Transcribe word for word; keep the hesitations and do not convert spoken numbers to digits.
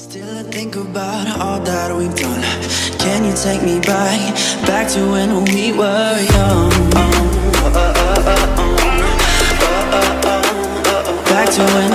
Still I think about all that we've done. Can you take me back, back to when we were young? Back to when